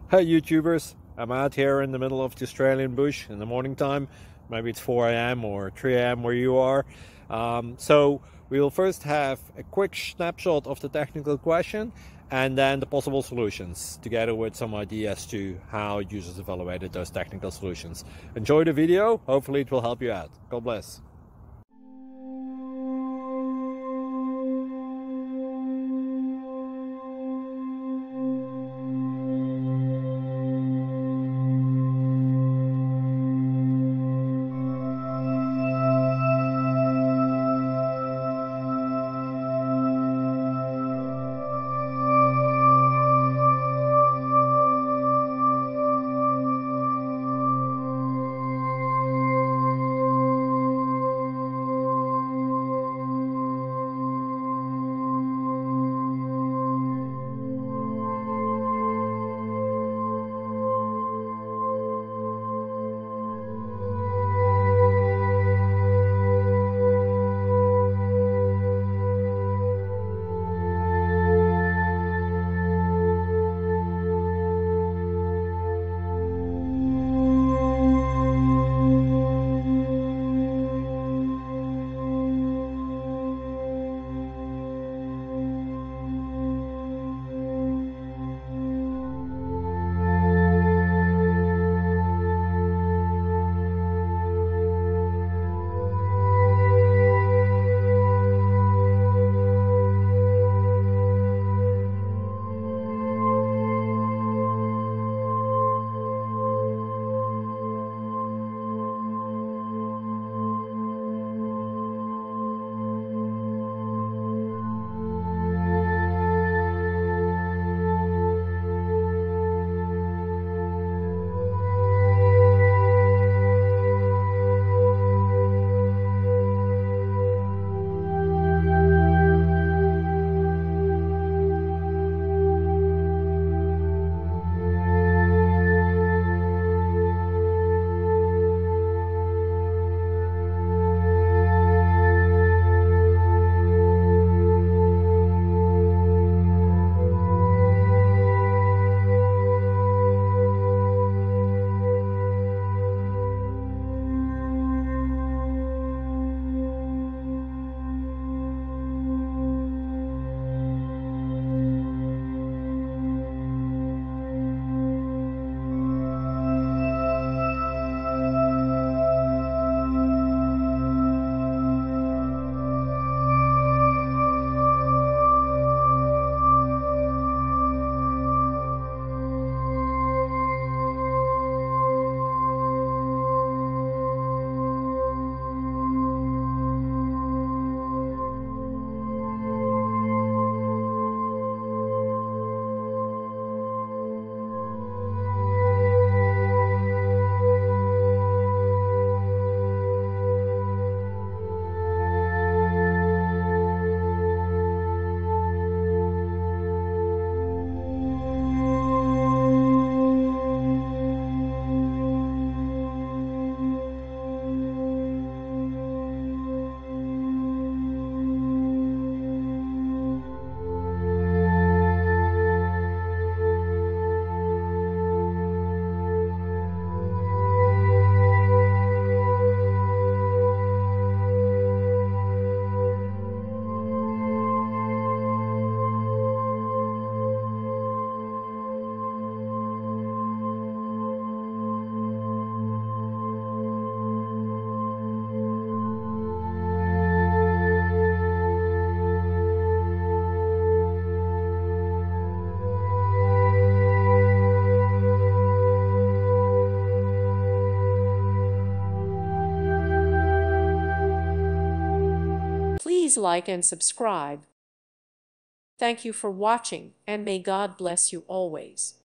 Hey YouTubers, I'm out here in the middle of the Australian bush in the morning time. Maybe it's 4 a.m. or 3 a.m. where you are. So we will first have a quick snapshot of the technical question and then the possible solutions, together with some ideas to how users evaluated those technical solutions. Enjoy the video, hopefully it will help you out. God bless. Please like and subscribe. Thank you for watching, and may God bless you always.